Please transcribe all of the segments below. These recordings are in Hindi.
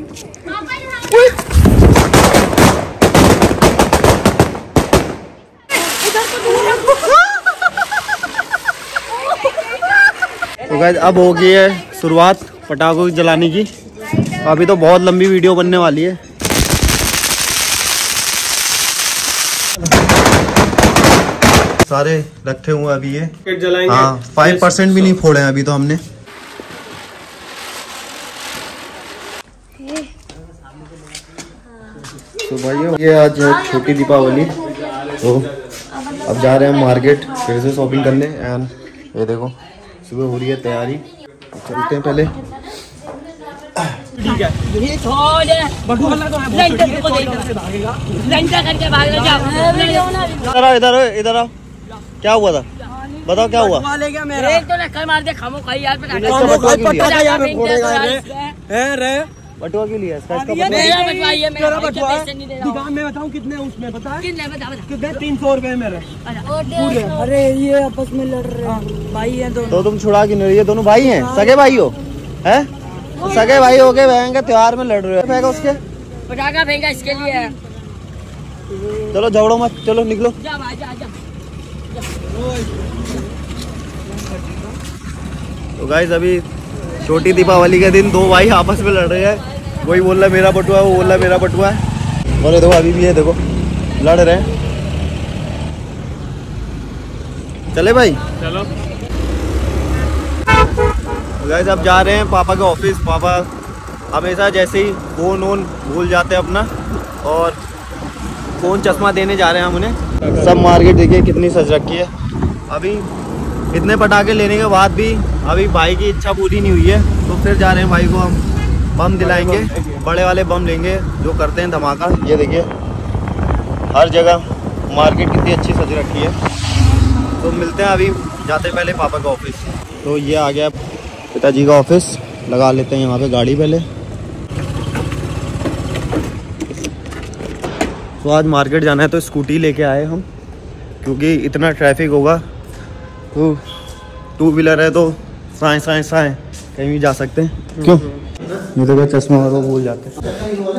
तो गाइस अब हो गई है शुरुआत पटाखों जलाने की। अभी तो बहुत लंबी वीडियो बनने वाली है। सारे रखे हुए अभी ये जलाएंगे। हाँ 5% भी नहीं फोड़े हैं अभी तो हमने। तो भाई ये आज है छोटी दीपावली, तो अब जा रहे हैं मार्केट फिर से शॉपिंग करने। एंड ये देखो सुबह हो रही है तैयारी, चलते हैं पहले। ठीक है इधर इधर आओ। क्या हुआ था बताओ, क्या हुआ? एक तो लक्कर मार दे खामो खाई यार बटुआ क्यों लिया? मैं बताऊँ कितने उसमें बता? कितने? 300 रुपए मेरे। अरे ये आपस में लड़ रहे हैं भाई हैं दोनों। तो तुम छुड़ा क्यों नहीं? ये दोनों भाई हैं, सगे भाई हो? हैं सगे भाई हो के बहन के त्योहार में लड़ रहे हो। फेंका उसके पटाखा फेंका इसके लिए। चलो झगड़ो मत, चलो निकलो। तो गाइस अभी छोटी दीपावली के दिन दो भाई आपस में लड़ रहे हैं। कोई बोल रहा मेरा बटुआ है, वो बोल रहा मेरा बटुआ है। और ये देखो अभी भी है, देखो लड़ रहे हैं। चले भाई चलो। गाइस अब जा रहे हैं पापा के ऑफिस। पापा हमेशा जैसे ही फोन वोन भूल जाते हैं अपना, और फोन चश्मा देने जा रहे हैं हम उन्हें। सब मार्केट देखिए कितनी सज रखी है। अभी इतने पटाखे लेने के बाद भी अभी भाई की इच्छा पूरी नहीं हुई है, तो फिर जा रहे हैं भाई को हम बम दिलाएंगे। बड़े वाले बम लेंगे जो करते हैं धमाका। ये देखिए हर जगह मार्केट कितनी अच्छी सज रखी है। तो मिलते हैं अभी, जाते पहले पापा का ऑफिस। तो ये आ गया पिताजी का ऑफिस, लगा लेते हैं यहाँ पे गाड़ी पहले। तो आज मार्केट जाना है तो स्कूटी लेके आए हम, क्योंकि इतना ट्रैफिक होगा। तो 2 व्हीलर है तो साए कहीं भी जा सकते हैं। क्यों ये देखो चश्मा वालों भूल जाते हैं।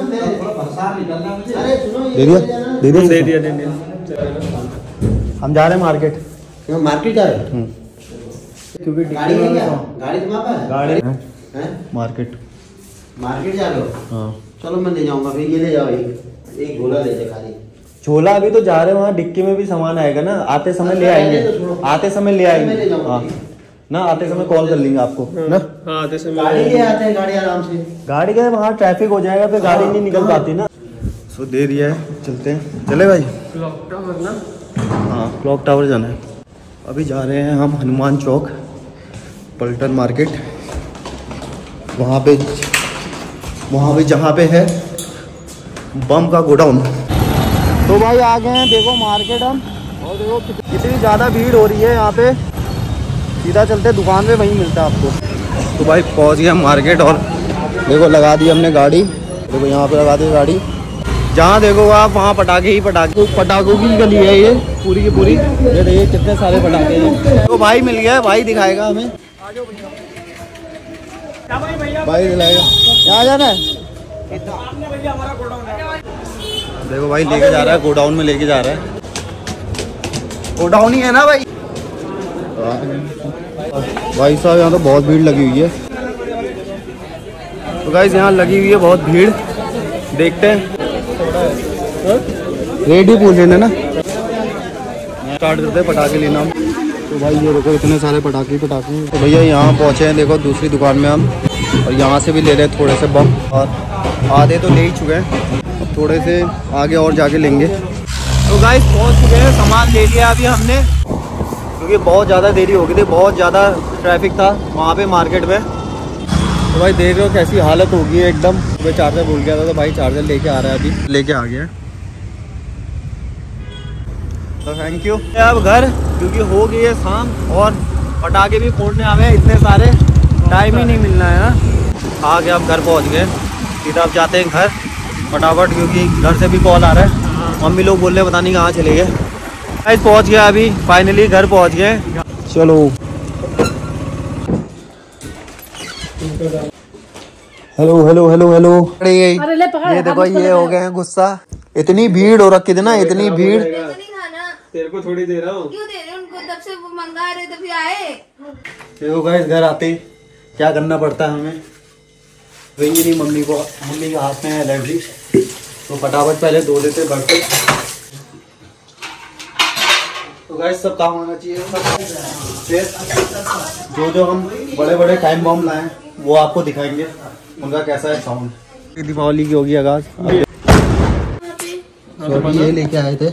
दे दिया। हम जा रहे हैं मार्केट। मार्केट जा रहे हैं क्योंकि गाड़ी है क्या? गाड़ी तुम्हारा है? गाड़ी है मार्केट जा रहे हो? हाँ चलो मैं ले जाऊंगा फिर। ये ले जाओ, एक झोला ले जाओ खाली। झोला अभी तो जा रहे हैं, वहाँ डिक्की में भी सामान आएगा ना, आते समय ले आएंगे। आते समय ले आएंगे हाँ ना, आते समय कॉल कर लेंगे आपको ना। हाँ आते समय गाड़ी ले आते हैं, गाड़ी आराम से। गाड़ी का वहाँ ट्रैफिक हो जाएगा, फिर गाड़ी नहीं निकल पाती ना। सो दे दिया है, चलते हैं। चले भाई क्लॉक टावर ना? हाँ क्लॉक टावर जाना है। अभी जा रहे हैं हम हनुमान चौक पलटन मार्केट। वहाँ पे जहाँ पे है बम का गोडाउन। तो भाई आ गए हैं देखो मार्केट हम, और देखो कितनी ज़्यादा भीड़ हो रही है यहाँ पे। सीधा चलते दुकान पे, वहीं मिलता है आपको। तो भाई पहुँच गए हम मार्केट, और देखो लगा दी हमने गाड़ी। देखो यहाँ पे लगा दी गाड़ी, जहाँ देखो आप वहाँ पटाखे ही पटाखे। पटाखों की गली है ये पूरी की पूरी। ये देखिए कितने सारे पटाखे हैं। तो भाई मिल गया, भाई दिखाएगा हमें, भाई दिलाएगा। क्या जाना है? देखो भाई लेके जा रहा है, गोडाउन में लेके जा रहा है। गोडाउन ही है ना भाई। भाई साहब यहाँ तो बहुत भीड़ लगी हुई है। तो गाइस यहाँ लगी हुई है बहुत भीड़, देखते हैं। रेट ही पूछ लेना ना, स्टार्ट करते हैं पटाखे लेना हम। तो भाई ये देखो इतने सारे पटाखे। तो भैया यहाँ पहुँचे हैं देखो दूसरी दुकान में हम, और यहाँ से भी ले रहे हैं थोड़े से बम, और आधे तो ले ही चुके हैं, अब थोड़े से आगे और जाके लेंगे। तो गाइस पहुँच चुके हैं, सामान ले लिया अभी हमने, क्योंकि बहुत ज़्यादा देरी हो गई थी, बहुत ज़्यादा ट्रैफिक था वहाँ पे मार्केट में। तो भाई देख रहे हो कैसी हालत होगी है एकदम। मैं चार्जर भूल गया था, तो भाई चार्जर लेके आ रहा है, अभी लेके आ गया। तो थैंक यू। अब घर, क्योंकि हो गई है शाम, और पटाखे भी फोड़ने आ गए इतने सारे, टाइम ही नहीं मिलना है ना। आगे अब घर पहुँच गए, सीधा अब जाते हैं घर फटाफट, क्योंकि घर से भी कॉल आ रहा है। मम्मी लोग बोल रहे हैं पता नहीं कहाँ चले गए। गाइस पहुँच गया, अभी फाइनली घर पहुँच गए। चलो हेलो हेलो हेलो हेलो। ये देखो ये हो गए हैं गुस्सा। इतनी भीड़ हो रखी थी ना, इतनी भीड़। तेरे को थोड़ी दे रहा हूँ। क्यों दे रहे हो उनको? तब से वो मंगा रहे तभी आए। देखो गाइस घर आते क्या करना पड़ता है हमें। नहीं मम्मी के हाथ में है एलर्जी, तो फटाफट पहले धो देते बर्तन। तो गाइस सब काम होना चाहिए। फिर जो हम बड़े बड़े टाइम बॉम्ब लाए हैं वो आपको दिखाएंगे, उनका कैसा है साउंड। दीपावली की होगी आगाज। तो ये लेके आए थे,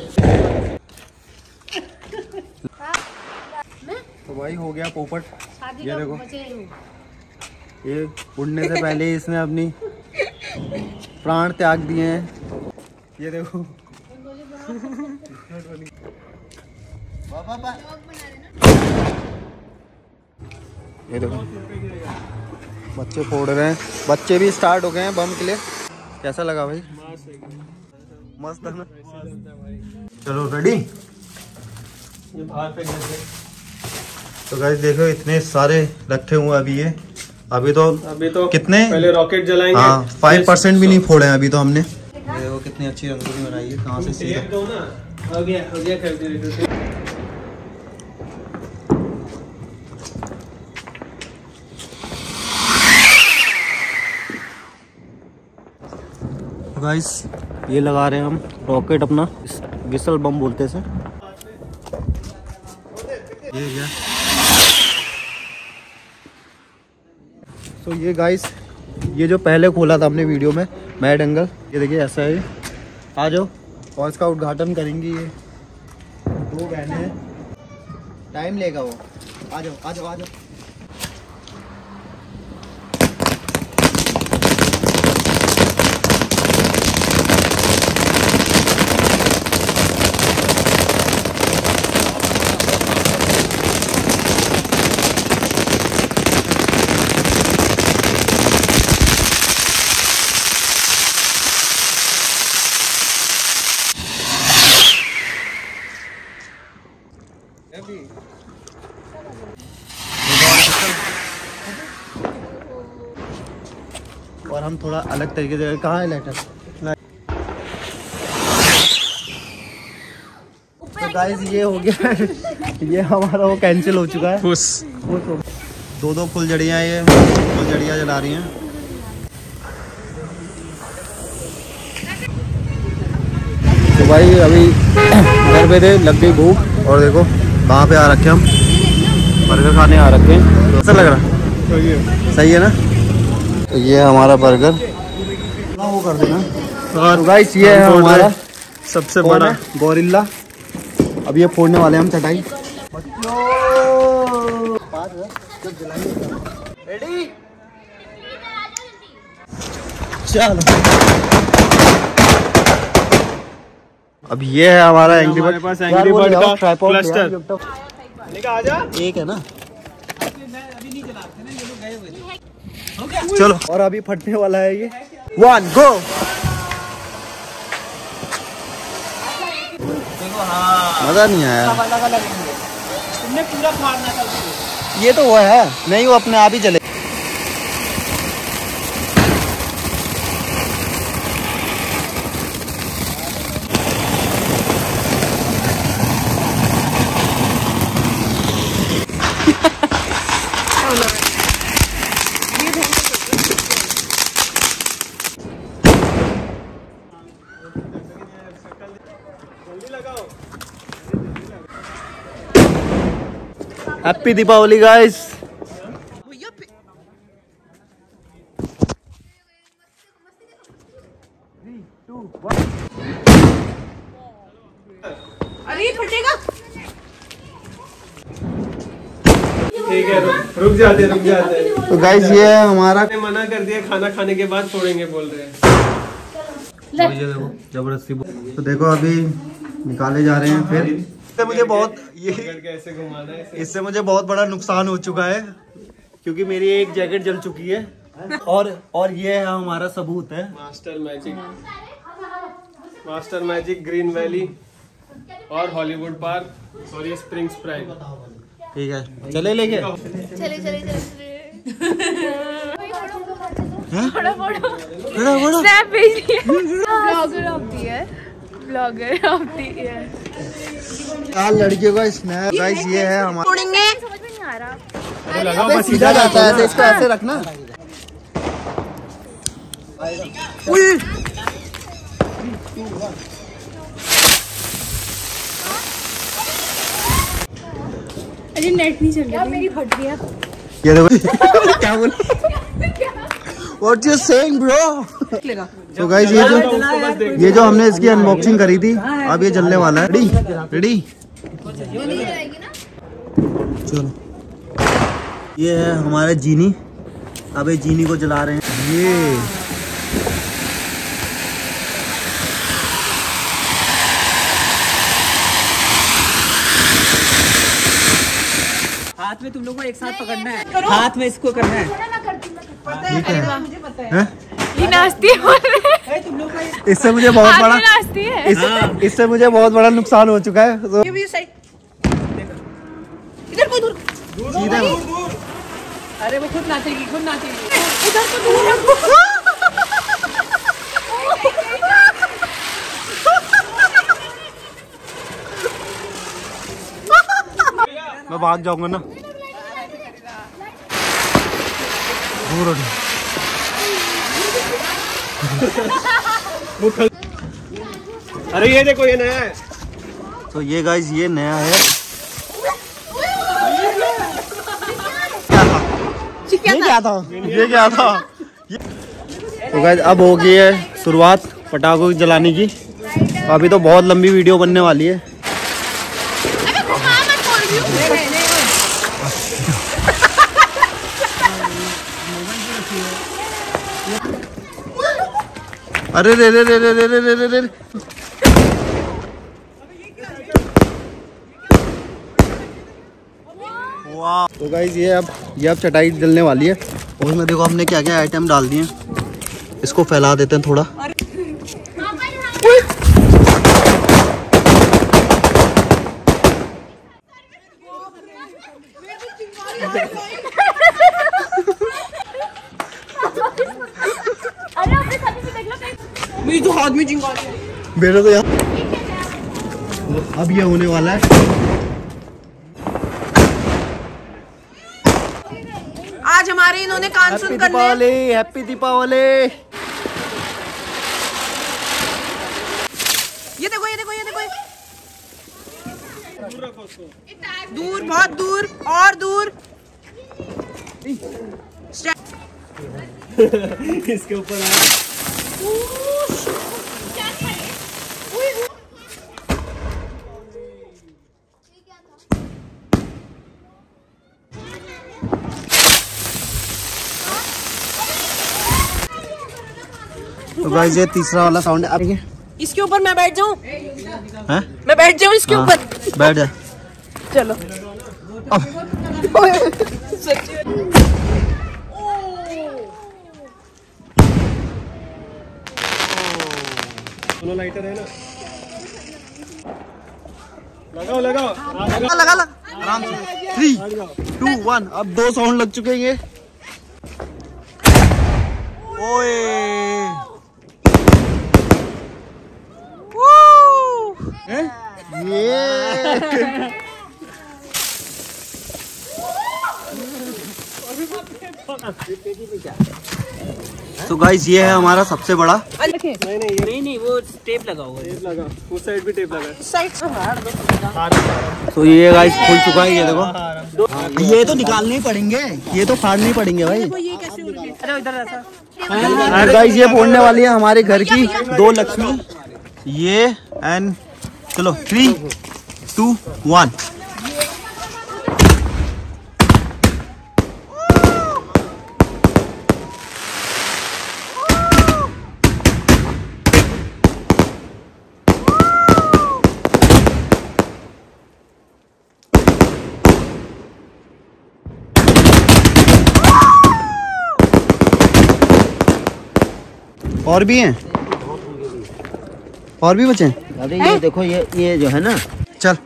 तो भाई हो गया पोपट। ये देखो, ये उड़ने से पहले इसने अपनी प्राण त्याग दिए हैं। ये देखो ये देखो बच्चे फोड़ रहे हैं, बच्चे भी स्टार्ट हो गए हैं बम के लिए। कैसा लगा भाई? मस्त है ना? चलो रेडी। ये बाहर पे गए। तो गाइस देखो इतने सारे रखे हुए अभी तो कितने पहले रॉकेट जलाएंगे। हाँ 5% भी नहीं फोड़े हैं अभी तो हमने। देखो कितनी अच्छी रंगोली बनाई है, कहाँ से सीधा। हो गया कैलकुलेटर। गाइस ये लगा रहे हैं हम रॉकेट अपना, विसल बम बोलते हैं इसे। ये क्या? तो ये गाइस ये जो पहले खोला था हमने वीडियो में मैड एंगल, ये देखिए ऐसा है। आ जाओ और इसका उद्घाटन करेंगी ये दो बहनें हैं। टाइम लेगा वो। आ जाओ आ जाओ आ जाओ। और हम थोड़ा अलग तरीके से, कहाँ है लाइटर? तो गाइस ये हो गया ये हमारा वो कैंसिल हो चुका है। दो फुलझड़ियाँ, ये फुलझड़ियाँ जला रही हैं। तो भाई अभी घर पे थे, लग गई भूख और देखो कहाँ पे आ रखे हम, बर्गर खाने आ रखे हैं। कैसा लग रहा है? सही है ना? तो ये हमारा बर्गर वो कर देना। तो गाइस ये है हमारा सबसे बड़ा गोरिल्ला। अब ये फोड़ने वाले हम चटाई। रेडी चलो। अब ये है हमारा एंग्री बर्ड। एंग्री बर्ड का क्लस्टर। आजा एक है ना। चलो और अभी फटने वाला है ये। 1 गो। मजा नहीं आया। तुमने पूरा फाड़ना था। ये तो वो है नहीं, वो अपने आप ही चले। Happy Deepawali guys. अरे फटेगा। ठीक है रुक जाते। तो गाइस ये है हमारा। मना कर दिया, खाना खाने के बाद छोड़ेंगे बोल रहे हैं। ये देखो जबरदस्ती। तो देखो अभी निकाले जा रहे हैं। फिर मुझे बहुत कैसे घुमाना है इससे मुझे बहुत बड़ा नुकसान हो चुका है, क्योंकि मेरी एक जैकेट जल चुकी है। और ये है हमारा सबूत है। मास्टर मैजिक ग्रीन वैली और हॉलीवुड पार्क और ये स्प्रिंग स्प्राइट। ठीक है चले लेके चले बड़ा स्नैप भेज दिया। Blogger of the year, blogger of the year. यार लड़कियों का स्नैप गाइस ये है हमारा। समझ में नहीं आ रहा। अबे सीधा जाता है, इसको ऐसे रखना। अरे नेट नहीं चल रहा, मेरी फट गया। ये देखो क्या बोल What you saying bro? तो गाइस ये जो हमने इसकी अनबॉक्सिंग करी थी, अब ये चलने वाला है। रेडी चलो। ये है हमारा जीनी। अब ये जीनी को जला रहे हैं। ये हाथ में तुम लोग को एक साथ पकड़ना है, हाथ में इसको करना है। ठीक है। ये नाचती है, तुम लोग इससे मुझे बहुत बड़ा नाचती है। इससे मुझे बहुत बड़ा नुकसान हो चुका है। तो इधर को दूर। अरे वो खुद नाचेगी, खुद नाचेगी। इधर को दूर। मैं भाग जाऊंगा ना। दूर अरे ये देखो, ये नया है। तो ये गाइस ये नया है। ये क्या था? तो गाइस अब हो गई है शुरुआत पटाखों की जलाने की। अभी तो बहुत लंबी वीडियो बनने वाली है। अरे रे रे रे रे रे रे रे रे। वाह। तो गाइस ये अब चटाई जलने वाली है। और उसमें देखो हमने क्या क्या आइटम डाल दिए। इसको फैला देते हैं थोड़ा। मेरी तो हाथ में चिंगारी है। मेरे तो यार अब ये होने वाला है। आज हमारे इन्होंने कान सुन करने। दीपावली, हैप्पी दीपावली। ये देखो, ये देखो, ये देखो। दूर, बहुत दूर, और दूर। इसके ऊपर आया। तो गाइस ये तीसरा वाला साउंड है। अब इसके ऊपर मैं बैठ जाऊं? हैं? मैं बैठ जाऊं इसके ऊपर? बैठ जा। चलो। दोनों लाइटर है ना? लगाओ लगाओ। लगा आराम से। 3, 2, 1। अब 2 साउंड लग चुके हैं। ओए ये तो गाइस ये है हमारा सबसे बड़ा। नहीं वो टेप लगा हुआ है। टेप लगा, उस साइड भी टेप लगा है। तो ये गाइस खुल चुका है। ये देखो, ये तो निकालने ही पड़ेंगे, ये तो फाड़ने ही पड़ेंगे भाई। और गाइस ये फोड़ने वाली है हमारे घर की 2 लक्ष्मी। ये एंड चलो 3, 2, 1। और भी हैं, और भी बचे। अरे ये देखो, ये जो है ना। चल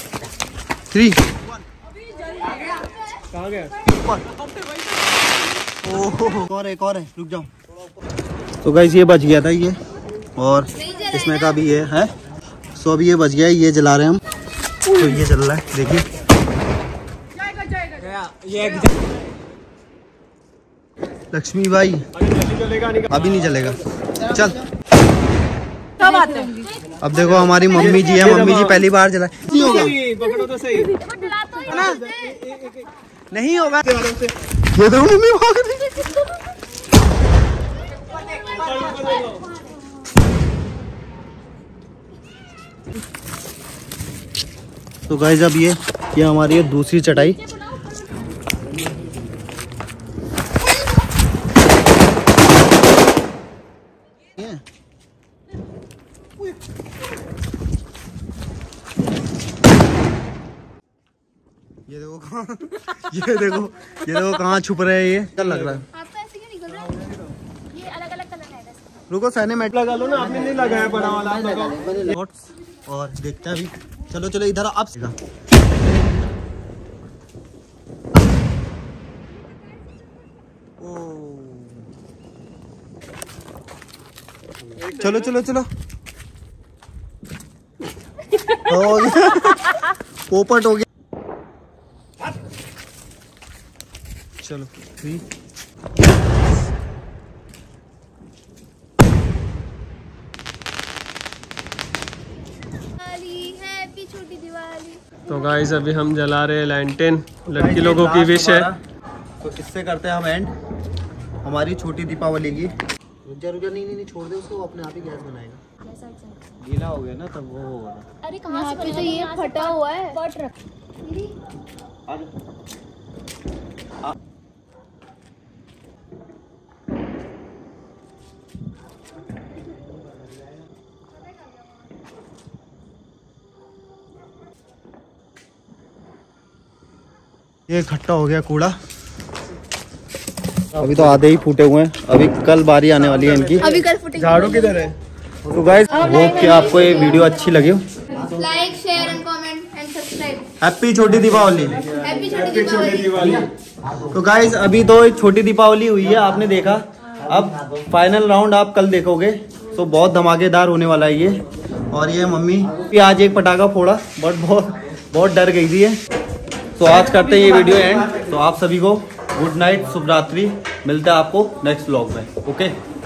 3 कहाँ गया? ओह एक और है, रुक जाओ। तो गाइस ये बच गया था ये, और इसमें का भी ये है। सो अभी ये बच गया, ये जला रहे हैं हम। तो ये चल रहा है, देखिए। लक्ष्मी भाई अभी नहीं चलेगा, चल। अब देखो हमारी मम्मी जी है, मम्मी जी पहली बार जला। नहीं होगा, पकड़ो तो सही। नहीं होगा। ये देखो मम्मी भाग रही है। तो गाइस अब ये हमारी है दूसरी चटाई। ये देखो कहाँ ये देखो कहाँ छुप रहे हैं ये। क्या लग रहा है आपका ऐसे क्यों निकल रहा है? ये अलग अलग कलर है। रुको सैनेमेट लगा लो ना, आपने नहीं लगाया बड़ा वाला। और देखते हैं अभी। चलो चलो इधर आप सीधा। चलो चलो चलो हो गया, पोपट हो गया। चलो 3 हैप्पी छोटी दिवाली। तो गाइस अभी हम जला रहे हैं लैंटेन, लड़की लोगों की विश है। तो इससे करते हैं हम एंड हमारी छोटी दीपावली की। रुक जा नहीं छोड़ दे उसको, अपने आप ही गैस बनाएगा। गीला हो गया ना तब वो होगा। अरे कहाँ पे तो ये फटा हुआ है। पट रख। ये इकट्ठा हो गया कूड़ा। अभी तो आधे ही फूटे हुए हैं, अभी कल बारी आने वाली है इनकी। अभी कल फुटेगी। झाड़ू किधर है? तो गाइस होप कि आपको ये वीडियो अच्छी लगी हो। Like share and comment and subscribe. Happy छोटी दीपावली। हैप्पी छोटी दिवाली। तो गाइस अभी तो एक छोटी दीपावली हुई है, आपने देखा। अब फाइनल राउंड आप कल देखोगे, तो बहुत धमाकेदार होने वाला है ये। और ये मम्मी भी आज एक पटाखा फोड़ा, बट बहुत डर गई थी ये। तो आज करते हैं ये वीडियो एंड। तो आप सभी को गुड नाइट, शुभ रात्रि। मिलते हैं आपको नेक्स्ट व्लॉग में। ओके।